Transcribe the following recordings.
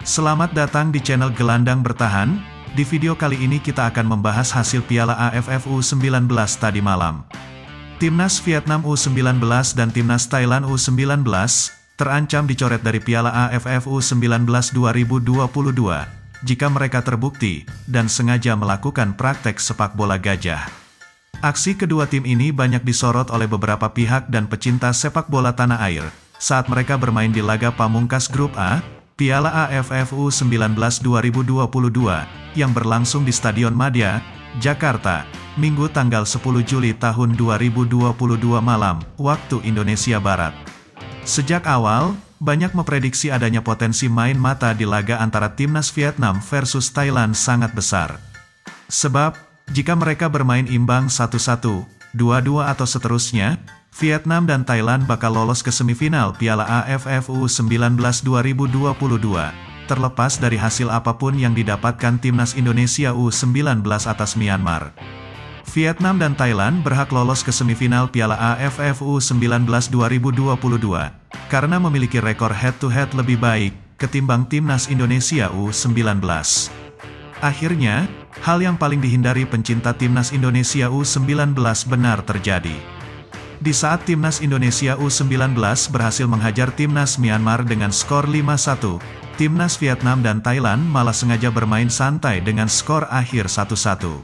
Selamat datang di channel Gelandang Bertahan. Di video kali ini kita akan membahas hasil Piala AFF U19 tadi malam. Timnas Vietnam U19 dan Timnas Thailand U19 terancam dicoret dari Piala AFF U19 2022 jika mereka terbukti dan sengaja melakukan praktek sepak bola gajah. Aksi kedua tim ini banyak disorot oleh beberapa pihak dan pecinta sepak bola tanah air saat mereka bermain di laga pamungkas Grup A, Piala AFF U19 2022 yang berlangsung di Stadion Madia, Jakarta, Minggu tanggal 10 Juli tahun 2022 malam, waktu Indonesia Barat. Sejak awal, banyak memprediksi adanya potensi main mata di laga antara Timnas Vietnam versus Thailand sangat besar. Sebab, jika mereka bermain imbang 1-1, 2-2 atau seterusnya, Vietnam dan Thailand bakal lolos ke semifinal Piala AFF U19 2022, terlepas dari hasil apapun yang didapatkan Timnas Indonesia U19 atas Myanmar. Vietnam dan Thailand berhak lolos ke semifinal Piala AFF U19 2022, karena memiliki rekor head-to-head lebih baik ketimbang Timnas Indonesia U19. Akhirnya, hal yang paling dihindari pencinta Timnas Indonesia U19 benar terjadi. Di saat Timnas Indonesia U19 berhasil menghajar Timnas Myanmar dengan skor 5-1, Timnas Vietnam dan Thailand malah sengaja bermain santai dengan skor akhir 1-1.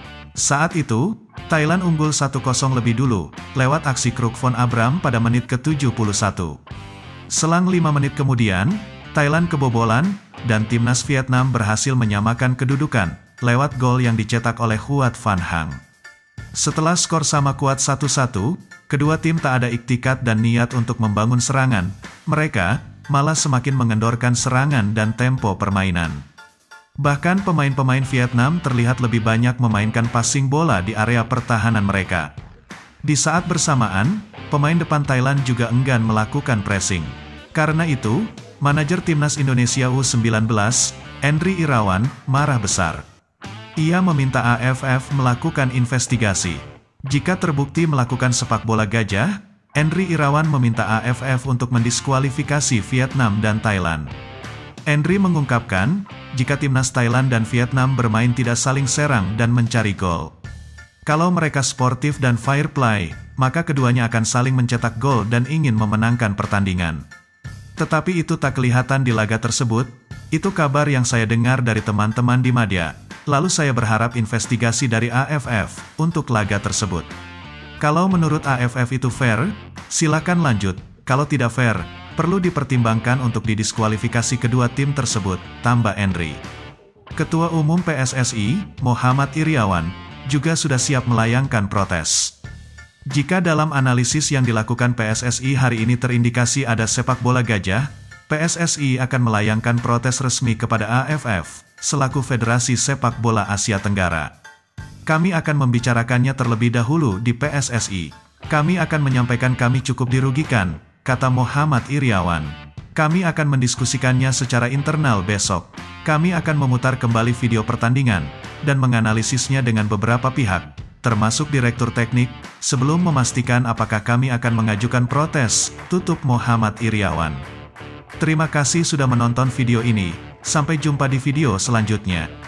Saat itu, Thailand unggul 1-0 lebih dulu, lewat aksi Kruk von Abram pada menit ke-71. Selang 5 menit kemudian, Thailand kebobolan, dan Timnas Vietnam berhasil menyamakan kedudukan, lewat gol yang dicetak oleh Huat Van Hang. Setelah skor sama kuat 1-1, kedua tim tak ada iktikat dan niat untuk membangun serangan, mereka malah semakin mengendorkan serangan dan tempo permainan. Bahkan pemain-pemain Vietnam terlihat lebih banyak memainkan passing bola di area pertahanan mereka. Di saat bersamaan, pemain depan Thailand juga enggan melakukan pressing. Karena itu, manajer Timnas Indonesia U19, Endry Irawan, marah besar. Ia meminta AFF melakukan investigasi. Jika terbukti melakukan sepak bola gajah, Endry Irawan meminta AFF untuk mendiskualifikasi Vietnam dan Thailand. Endry mengungkapkan, jika Timnas Thailand dan Vietnam bermain tidak saling serang dan mencari gol. Kalau mereka sportif dan fair play, maka keduanya akan saling mencetak gol dan ingin memenangkan pertandingan. Tetapi itu tak kelihatan di laga tersebut. Itu kabar yang saya dengar dari teman-teman di Madia. Lalu saya berharap investigasi dari AFF untuk laga tersebut. Kalau menurut AFF itu fair, silakan lanjut. Kalau tidak fair, perlu dipertimbangkan untuk didiskualifikasi kedua tim tersebut, tambah Endry. Ketua Umum PSSI, Muhammad Iryawan, juga sudah siap melayangkan protes. Jika dalam analisis yang dilakukan PSSI hari ini terindikasi ada sepak bola gajah, PSSI akan melayangkan protes resmi kepada AFF, selaku Federasi Sepak Bola Asia Tenggara. Kami akan membicarakannya terlebih dahulu di PSSI. Kami akan menyampaikan kami cukup dirugikan, kata Muhammad Iryawan. Kami akan mendiskusikannya secara internal besok. Kami akan memutar kembali video pertandingan, dan menganalisisnya dengan beberapa pihak, termasuk Direktur Teknik, sebelum memastikan apakah kami akan mengajukan protes, tutup Muhammad Iryawan. Terima kasih sudah menonton video ini, sampai jumpa di video selanjutnya.